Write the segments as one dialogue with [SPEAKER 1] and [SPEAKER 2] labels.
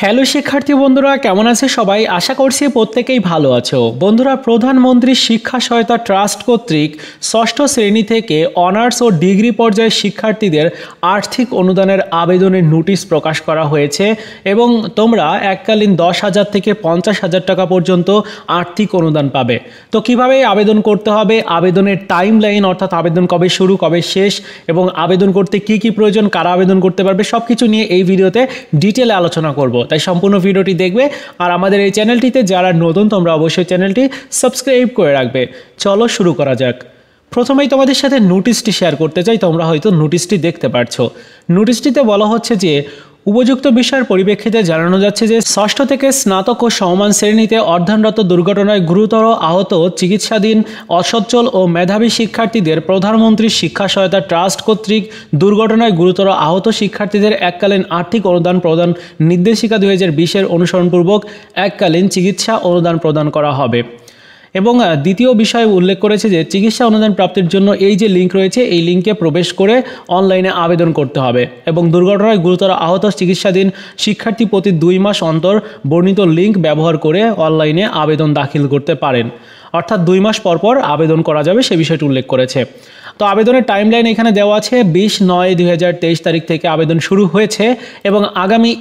[SPEAKER 1] Hello শিক্ষার্থী বন্ধুরা, কেমন আছে সবাই? আশা করছি প্রত্যেকেই ভালো আছো। বন্ধুরা, প্রধানমন্ত্রী শিক্ষা সহায়তা ট্রাস্ট কর্তৃক ষষ্ঠ শ্রেণী থেকে অনার্স ও ডিগ্রি পর্যায়ের শিক্ষার্থীদের আর্থিক অনুদানের আবেদনের নোটিশ প্রকাশ করা হয়েছে এবং তোমরা এককালীন 10,000 থেকে 50,000 টাকা পর্যন্ত আর্থিক অনুদান পাবে। তো কিভাবে আবেদন করতে হবে, আবেদনের টাইম লাইন অর্থাৎ আবেদন কবে শুরু কবে শেষ এবং আবেদন করতে কি কি প্রয়োজন, কারা আবেদন করতে পারবে, সব কিছু নিয়ে এই ভিডিওতে ডিটেলে আলোচনা করব। তাই সম্পূর্ণ ভিডিওটি দেখবে। আর আমাদের এই চ্যানেলটিতে যারা নতুন, তোমরা অবশ্যই চ্যানেলটি সাবস্ক্রাইব করে রাখবে। চলো শুরু করা যাক। প্রথমেই তোমাদের সাথে নোটিশটি শেয়ার করতে চাই। তোমরা হয়তো নোটিশটি দেখতে পাচ্ছো। নোটিশটিতে বলা হচ্ছে যে উপযুক্ত বিষয়ের পরিপ্রেক্ষিতে জানানো যাচ্ছে যে ষষ্ঠ থেকে স্নাতক ও সমমান শ্রেণীতে অধ্যয়নরত দুর্ঘটনায় গুরুতর আহত, চিকিৎসাধীন, অসচ্ছল ও মেধাবী শিক্ষার্থীদের প্রধানমন্ত্রী শিক্ষা সহায়তা ট্রাস্ট কর্তৃক দুর্ঘটনায় গুরুতর আহত শিক্ষার্থীদের এককালীন আর্থিক অনুদান প্রদান নির্দেশিকা 2020-এর অনুসরণপূর্বক এককালীন চিকিৎসা অনুদান প্রদান করা হবে। এবং দ্বিতীয় বিষয় উল্লেখ করেছে যে চিকিৎসা অনুদান প্রাপ্তির জন্য এই যে লিঙ্ক রয়েছে, এই লিঙ্কে প্রবেশ করে অনলাইনে আবেদন করতে হবে এবং দুর্ঘটনায় গুরুতর আহত চিকিৎসাধীন শিক্ষার্থী প্রতি 2 মাস অন্তর বর্ণিত লিঙ্ক ব্যবহার করে অনলাইনে আবেদন দাখিল করতে পারেন। অর্থাৎ 2 মাস পর পর আবেদন করা যাবে, সে বিষয়টি উল্লেখ করেছে। তো আবেদনের টাইমলাইন এখানে দেওয়া আছে। 20/9/2023 তারিখ থেকে আবেদন শুরু হয়েছে এবং আগামী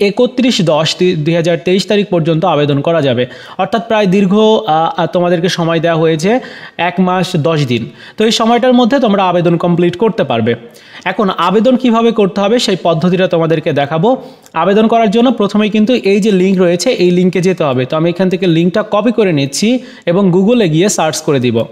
[SPEAKER 1] 31/10/2023 তারিখ পর্যন্ত আবেদন করা যাবে। অর্থাৎ প্রায় দীর্ঘ তোমাদেরকে সময় দেওয়া হয়েছে 1 মাস 10 দিন। তো এই সময়টার মধ্যে তোমরা আবেদন কমপ্লিট করতে পারবে। এখন আবেদন কিভাবে করতে হবে সেই পদ্ধতিটা তোমাদেরকে দেখাবো। আবেদন করার জন্য প্রথমেই কিন্তু এই যে লিঙ্ক রয়েছে, এই লিঙ্কে যেতে হবে। তো আমি এখান থেকে লিঙ্কটা কপি করে নিচ্ছি এবং গুগলে গিয়ে সার্চ করে দিব।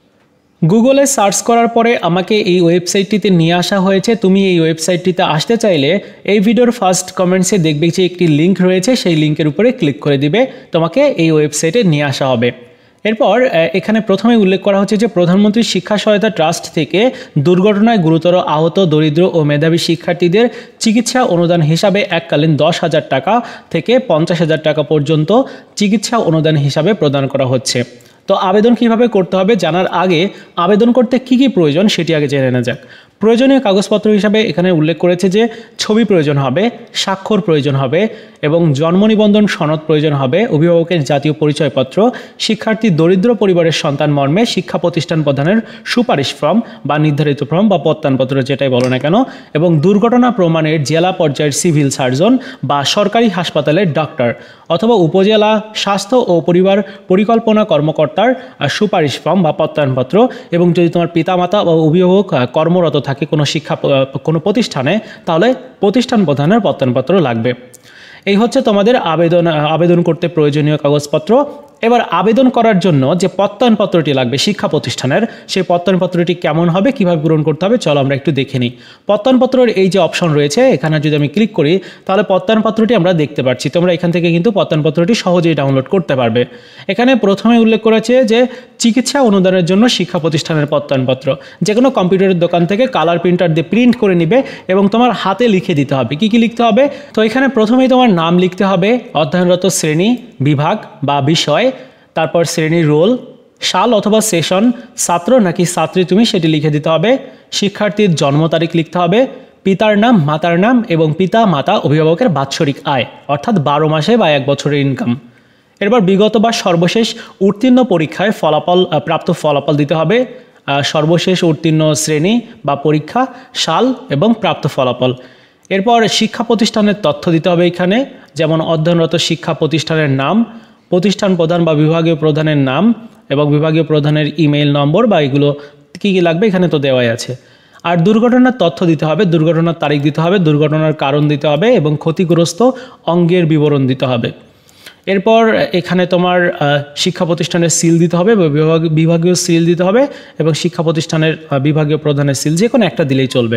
[SPEAKER 1] গুগলে সার্চ করার পরে আমাকে এই ওয়েবসাইটটিতে নিয়ে আসা হয়েছে। তুমি এই ওয়েবসাইটটিতে আসতে চাইলে এই ভিডিওর ফার্স্ট কমেন্টসে দেখবে যে একটি লিঙ্ক রয়েছে, সেই লিঙ্কের উপরে ক্লিক করে দিবে, তোমাকে এই ওয়েবসাইটে নিয়ে আসা হবে। এরপর এখানে প্রথমে উল্লেখ করা হচ্ছে যে প্রধানমন্ত্রী শিক্ষা সহায়তা ট্রাস্ট থেকে দুর্ঘটনায় গুরুতর আহত, দরিদ্র ও মেধাবী শিক্ষার্থীদের চিকিৎসা অনুদান হিসাবে এককালীন 10,000 টাকা থেকে 50,000 টাকা পর্যন্ত চিকিৎসা অনুদান হিসাবে প্রদান করা হচ্ছে। তো আবেদন কিভাবে করতে হবে জানার আগে আবেদন করতে কি কি প্রয়োজন সেটি আগে জেনে নেওয়া যাক। প্রয়োজনীয় কাগজপত্র হিসাবে এখানে উল্লেখ করেছে যে ছবি প্রয়োজন হবে, স্বাক্ষর প্রয়োজন হবে এবং জন্ম নিবন্ধন সনদ প্রয়োজন হবে, অভিভাবকের জাতীয় পরিচয়পত্র, শিক্ষার্থী দরিদ্র পরিবারের সন্তান মর্মে শিক্ষা প্রতিষ্ঠান প্রদানের সুপারিশ ফর্ম বা নির্ধারিত ফর্ম বা প্রত্যয়নপত্র, যেটাই বলো না কেন, এবং দুর্ঘটনা প্রমাণের জেলা পর্যায়ের সিভিল সার্জন বা সরকারি হাসপাতালের ডক্টর অথবা উপজেলা স্বাস্থ্য ও পরিবার পরিকল্পনা কর্মকর্তার সুপারিশ ফর্ম বা প্রত্যয়নপত্র, এবং যদি তোমার পিতামাতা বা অভিভাবক কর্মরত থাকে কোনো প্রতিষ্ঠানে, তাহলে প্রতিষ্ঠান প্রধানের প্রত্যয়নপত্র লাগবে। এই হচ্ছে তোমাদের আবেদন করতে প্রয়োজনীয় কাগজপত্র। এবার আবেদন করার জন্য যে প্রত্যয়নপত্রটি লাগবে শিক্ষা প্রতিষ্ঠানের, সেই প্রত্যয়নপত্রটি কেমন হবে, কিভাবে পূরণ করতে হবে, চলো আমরা একটু দেখে নিই। প্রত্যয়নপত্রের এই যে অপশন রয়েছে, এখানে যদি আমি ক্লিক করি তাহলে প্রত্যয়নপত্রটি আমরা দেখতে পাচ্ছি। তোমরা এখান থেকে কিন্তু প্রত্যয়নপত্রটি সহজেই ডাউনলোড করতে পারবে। এখানে প্রথমে উল্লেখ করেছে যে চিকিৎসা অনুদানের জন্য শিক্ষা প্রতিষ্ঠানের প্রত্যয়নপত্র যে কোনো কম্পিউটারের দোকান থেকে কালার প্রিন্টার দিয়ে প্রিন্ট করে নিবে এবং তোমার হাতে লিখে দিতে হবে। কি কি লিখতে হবে? তো এখানে প্রথমেই তোমার নাম লিখতে হবে, অধ্যয়নরত শ্রেণী, বিভাগ বা বিষয়, তারপর শ্রেণীর রোল, সাল অথবা সেশন, ছাত্র নাকি ছাত্রী তুমি সেটি লিখে দিতে হবে, শিক্ষার্থীর জন্ম তারিখ লিখতে হবে, পিতার নাম, মাতার নাম এবং পিতা মাতা অভিভাবকের বাৎসরিক আয় অর্থাৎ 12 মাসে বা 1 বছরের ইনকাম। এরপর বিগত বা সর্বশেষ উত্তীর্ণ পরীক্ষায় প্রাপ্ত ফলাফল দিতে হবে, সর্বশেষ উত্তীর্ণ শ্রেণী বা পরীক্ষা, সাল এবং প্রাপ্ত ফলাফল। এরপর শিক্ষা প্রতিষ্ঠানের তথ্য দিতে হবে এখানে, যেমন অধ্যয়নরত শিক্ষা প্রতিষ্ঠানের নাম, প্রতিষ্ঠান প্রধান বা বিভাগীয় প্রধানের নাম এবং বিভাগীয় প্রধানের ইমেইল নম্বর বা এগুলো কী কী লাগবে এখানে তো দেওয়াই আছে। আর দুর্ঘটনার তথ্য দিতে হবে, দুর্ঘটনার তারিখ দিতে হবে, দুর্ঘটনার কারণ দিতে হবে এবং ক্ষতিগ্রস্ত অঙ্গের বিবরণ দিতে হবে। এরপর এখানে তোমার শিক্ষা প্রতিষ্ঠানের সিল দিতে হবে, বিভাগীয় সিল দিতে হবে এবং শিক্ষা প্রতিষ্ঠানের বিভাগীয় প্রধানের সিল, যে কোনো একটা দিলেই চলবে।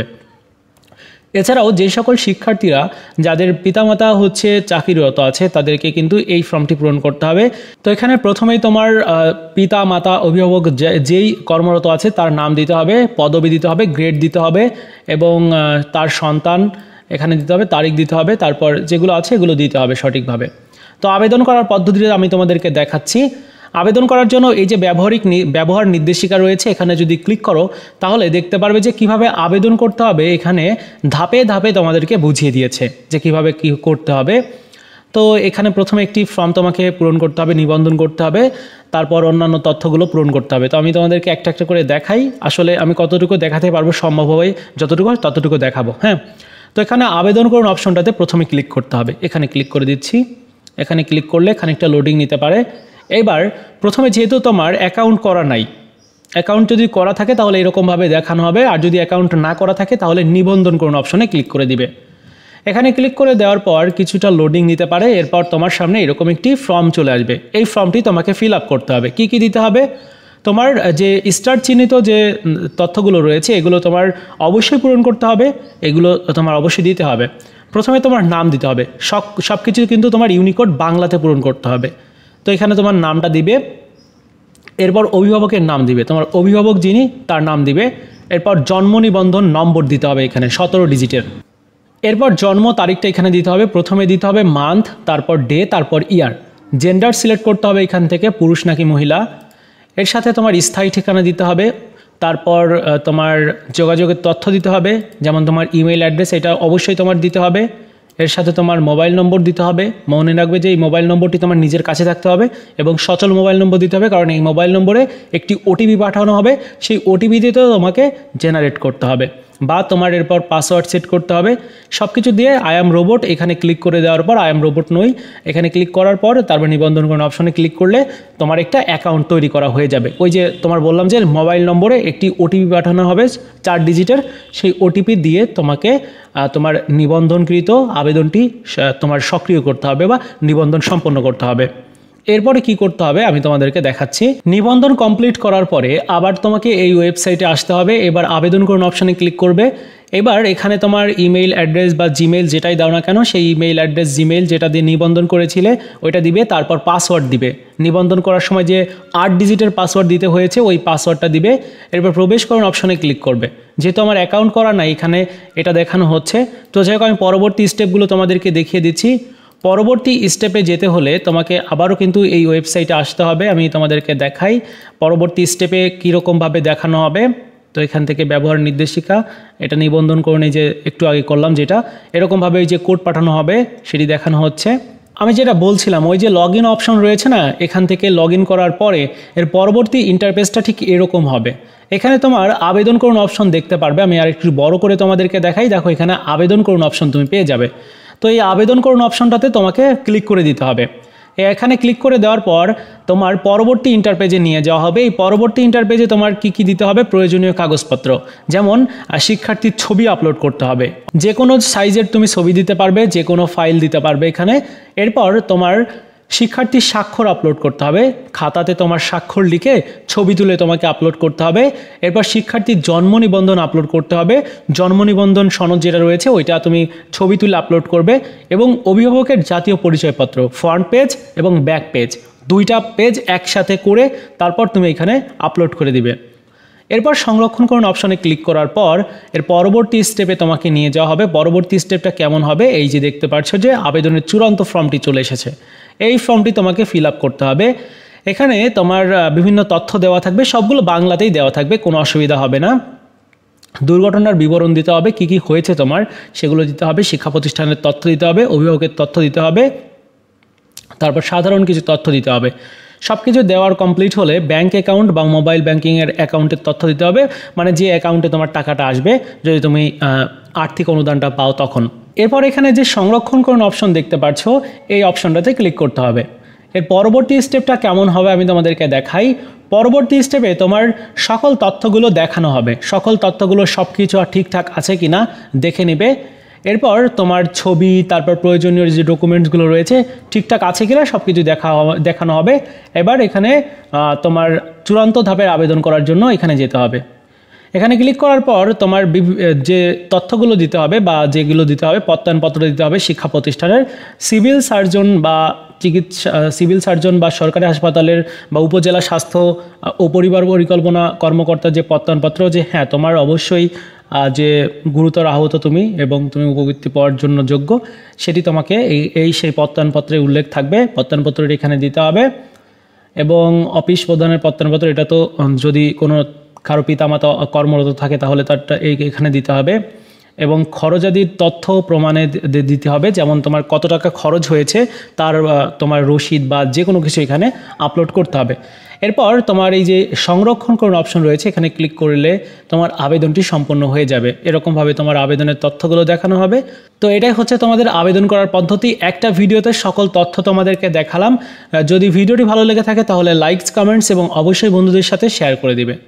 [SPEAKER 1] এছাড়াও যে সকল শিক্ষার্থীরা যাদের পিতামাতা চাকরিরত আছে তাদেরকে কিন্তু এই ফর্মটি পূরণ করতে হবে। তো এখানে প্রথমেই তোমার পিতা মাতা অভিভাবক যেই কর্মরত আছে তার নাম দিতে হবে, পদবি দিতে হবে, গ্রেড দিতে হবে এবং তার সন্তান এখানে দিতে হবে, তারিখ দিতে হবে, তারপর যেগুলো আছে এগুলো দিতে হবে সঠিকভাবে। তো আবেদন করার পদ্ধতিটা আমি তোমাদেরকে দেখাচ্ছি। আবেদন করার জন্য এই যে ব্যবহার নির্দেশিকা রয়েছে, এখানে যদি ক্লিক করো তাহলে দেখতে পারবে যে কিভাবে আবেদন করতে হবে। এখানে ধাপে ধাপে তোমাদেরকে বুঝিয়ে দিয়েছে যে কিভাবে কি করতে হবে। তো এখানে প্রথমে একটি ফর্ম তোমাকে পূরণ করতে হবে, নিবন্ধন করতে হবে, তারপর অন্যান্য তথ্যগুলো পূরণ করতে হবে। তো আমি তোমাদেরকে একটা একটা করে দেখাই, আসলে আমি কতটুকু দেখাতে পারবো সম্ভব হয় যতটুকু হয় ততটুকু দেখাবো। হ্যাঁ, তো এখানে আবেদন করুন অপশনটাতে প্রথমে ক্লিক করতে হবে। এখানে ক্লিক করে দিচ্ছি। এখানে ক্লিক করলে খানিকটা লোডিং নিতে পারে। এবার প্রথমে যেহেতু তোমার অ্যাকাউন্ট করা নাই, অ্যাকাউন্ট যদি করা থাকে তাহলে এরকমভাবে দেখানো হবে, আর যদি অ্যাকাউন্ট না করা থাকে তাহলে নিবন্ধন করুন অপশনে ক্লিক করে দিবে। এখানে ক্লিক করে দেওয়ার পর কিছুটা লোডিং নিতে পারে। এরপর তোমার সামনে এরকম একটি ফর্ম চলে আসবে। এই ফর্মটি তোমাকে ফিল আপ করতে হবে। কি কি দিতে হবে? তোমার যে স্টার চিহ্নিত যে তথ্যগুলো রয়েছে এগুলো তোমার অবশ্যই পূরণ করতে হবে, এগুলো তোমার অবশ্যই দিতে হবে। প্রথমে তোমার নাম দিতে হবে, সব কিছু কিন্তু তোমার ইউনিকোড বাংলাতে পূরণ করতে হবে। তো এখানে তোমার নামটা দিবে, এরপর অভিভাবকের নাম দিবে, তোমার অভিভাবক যিনি তার নাম দিবে। এরপর জন্ম নিবন্ধন নম্বর দিতে হবে এখানে 17 ডিজিটের। এরপর জন্ম তারিখটা এখানে দিতে হবে, প্রথমে দিতে হবে মান্থ, তারপর ডে, তারপর ইয়ার। জেন্ডার সিলেক্ট করতে হবে এখান থেকে, পুরুষ নাকি মহিলা। এর সাথে তোমার স্থায়ী ঠিকানা দিতে হবে, তারপর তোমার যোগাযোগের তথ্য দিতে হবে, যেমন তোমার ইমেল অ্যাড্রেস, এটা অবশ্যই তোমার দিতে হবে। এর সাথে তোমার মোবাইল নম্বর দিতে হবে। মনে রাখবে যে এই মোবাইল নম্বরটি তোমার নিজের কাছে থাকতে হবে এবং সচল মোবাইল নম্বর দিতে হবে, কারণ এই মোবাইল নম্বরে একটি ওটিপি পাঠানো হবে, সেই ওটিপি দিতেও তোমাকে জেনারেট করতে হবে, বা তোমার এরপর পাসওয়ার্ড সেট করতে হবে। সব কিছু দিয়ে আই অ্যাম রোবট এখানে ক্লিক করে দেওয়ার পর, আই অ্যাম রোবট নই এখানে ক্লিক করার পর তারপর নিবন্ধন করার অপশনে ক্লিক করলে তোমার একটা অ্যাকাউন্ট তৈরি করা হয়ে যাবে। ওই যে তোমার বললাম যে মোবাইল নম্বরে একটি ওটিপি পাঠানো হবে 4 ডিজিটের, সেই ওটিপি দিয়ে তোমাকে তোমার নিবন্ধনকৃত আবেদনটি তোমার সক্রিয় করতে হবে বা নিবন্ধন সম্পন্ন করতে হবে। এরপরে কি করতে হবে আমি তোমাদেরকে দেখাচ্ছি। নিবন্ধন কমপ্লিট করার পরে আবার তোমাকে এই ওয়েবসাইটে আসতে হবে। এবার আবেদন করুন অপশানে ক্লিক করবে। এবার এখানে তোমার ইমেইল অ্যাড্রেস বা জিমেইল যেটাই দাও না কেন, সেই ইমেইল অ্যাড্রেস জিমেইল যেটা দিয়ে নিবন্ধন করেছিলে ওইটা দিবে, তারপর পাসওয়ার্ড দিবে। নিবন্ধন করার সময় যে 8 ডিজিটের পাসওয়ার্ড দিতে হয়েছে ওই পাসওয়ার্ডটা দিবে। এরপর প্রবেশ করুন অপশানে ক্লিক করবে। যেহেতু আমার অ্যাকাউন্ট করা নাই এখানে এটা দেখানো হচ্ছে, তো যাই হোক আমি পরবর্তী স্টেপগুলো তোমাদেরকে দেখিয়ে দিচ্ছি। পরবর্তী স্টেপে যেতে হলে তোমাকে আবারও কিন্তু এই ওয়েবসাইটে আসতে হবে। আমি তোমাদেরকে দেখাই পরবর্তী স্টেপে কীরকমভাবে দেখানো হবে। তো এখান থেকে ব্যবহার নির্দেশিকা, এটা নিবন্ধন করে যে একটু আগে করলাম যেটা, এরকমভাবে যে কোড পাঠানো হবে সেটি দেখানো হচ্ছে। আমি যেটা বলছিলাম ওই যে লগ ইন অপশন রয়েছে না, এখান থেকে লগ ইন করার পরে এর পরবর্তী ইন্টারফেসটা ঠিক এরকম হবে। এখানে তোমার আবেদন করুন অপশন দেখতে পারবে। আমি আর একটু বড় করে তোমাদেরকে দেখাই, দেখো এখানে আবেদন করুন অপশন তুমি পেয়ে যাবে। তো এই আবেদন করুন অপশনটাতে তোমাকে ক্লিক করে দিতে হবে। এখানে ক্লিক করে দেওয়ার পর তোমার পরবর্তী ইন্টারপেজে নিয়ে যাওয়া হবে। এই পরবর্তী ইন্টারপেজে তোমার কি কি দিতে হবে, প্রয়োজনীয় কাগজপত্র, যেমন শিক্ষার্থীর ছবি আপলোড করতে হবে, যে কোনো সাইজের তুমি ছবি দিতে পারবে, যে কোনো ফাইল দিতে পারবে এখানে। এরপর তোমার শিক্ষার্থীর স্বাক্ষর আপলোড করতে হবে, খাতাতে তোমার স্বাক্ষর লিখে ছবি তুলে তোমাকে আপলোড করতে হবে। এরপর শিক্ষার্থীর জন্ম নিবন্ধন আপলোড করতে হবে, জন্ম নিবন্ধন সনদ যেটা রয়েছে ওইটা তুমি ছবি তুলে আপলোড করবে, এবং অভিভাবকের জাতীয় পরিচয়পত্র ফ্রন্ট পেজ এবং ব্যাক পেজ, দুইটা পেজ একসাথে করে তারপর তুমি এখানে আপলোড করে দিবে। এরপর সংরক্ষণ করুন অপশনে ক্লিক করার পর এর পরবর্তী স্টেপে তোমাকে নিয়ে যাওয়া হবে। পরবর্তী স্টেপটা কেমন হবে, এই যে দেখতে পাচ্ছ যে আবেদনের চূড়ান্ত ফর্মটি চলে এসেছে। এই ফর্মটি তোমাকে ফিল আপ করতে হবে। এখানে তোমার বিভিন্ন তথ্য দেওয়া থাকবে, সবগুলো বাংলাতেই দেওয়া থাকবে, কোনো অসুবিধা হবে না। দুর্ঘটনার বিবরণ দিতে হবে, কি কি হয়েছে তোমার সেগুলো দিতে হবে, শিক্ষা প্রতিষ্ঠানের তথ্য দিতে হবে, অভিভাবকের তথ্য দিতে হবে, তারপর সাধারণ কিছু তথ্য দিতে হবে। সব কিছু দেওয়ার কমপ্লিট হলে ব্যাঙ্ক অ্যাকাউন্ট বা মোবাইল ব্যাঙ্কিংয়ের অ্যাকাউন্টের তথ্য দিতে হবে, মানে যে অ্যাকাউন্টে তোমার টাকাটা আসবে যদি তুমি আর্থিক অনুদানটা পাও তখন। এরপর এখানে যে সংরক্ষণ করুন অপশন দেখতে পাচ্ছ এই অপশনটাতে ক্লিক করতে হবে। এর পরবর্তী স্টেপটা কেমন হবে আমি তোমাদেরকে দেখাই। পরবর্তী স্টেপে তোমার সকল তথ্যগুলো দেখানো হবে, সকল তথ্যগুলো সব কিছু ঠিকঠাক আছে কিনা দেখে নেবে। এরপর তোমার ছবি, তারপর প্রয়োজনীয় যে ডকুমেন্টসগুলো রয়েছে ঠিকঠাক আছে কিনা সব কিছু দেখানো হবে। এবার এখানে তোমার চূড়ান্ত ধাপের আবেদন করার জন্য এখানে যেতে হবে। এখানে ক্লিক করার পর তোমার যে তথ্যগুলো দিতে হবে বা যেগুলো দিতে হবে, প্রত্যয়নপত্র দিতে হবে শিক্ষা প্রতিষ্ঠানের, সিভিল সার্জন বা সরকারি হাসপাতালের বা উপজেলা স্বাস্থ্য ও পরিবার পরিকল্পনা কর্মকর্তার যে প্রত্যয়নপত্র, যে হ্যাঁ তোমার অবশ্যই যে গুরুতর আহত তুমি এবং তুমি উপবৃত্তি পাওয়ার জন্য যোগ্য, সেটি তোমাকে সেই প্রত্যয়নপত্রে উল্লেখ থাকবে, প্রত্যয়নপত্রটি এখানে দিতে হবে। এবং অফিস প্রধানের প্রত্যয়নপত্র, এটা তো যদি কোনো কারো পিতামাতা কর্মরত থাকে তাহলে তারটা এখানে দিতে হবে। এবং খরচাদির তথ্য প্রমাণে দিতে হবে, যেমন তোমার কত টাকা খরচ হয়েছে তার তোমার রসিদ বা যে কোনো কিছু এখানে আপলোড করতে হবে। এরপর তোমার এই যে সংরক্ষণ করুন অপশন রয়েছে, এখানে ক্লিক করলে তোমার আবেদনটি সম্পন্ন হয়ে যাবে। এরকমভাবে তোমার আবেদনের তথ্যগুলো দেখানো হবে। তো এটাই হচ্ছে তোমাদের আবেদন করার পদ্ধতি। একটা ভিডিওতে সকল তথ্য তোমাদেরকে দেখালাম। যদি ভিডিওটি ভালো লেগে থাকে তাহলে লাইকস, কমেন্টস এবং অবশ্যই বন্ধুদের সাথে শেয়ার করে দিবে।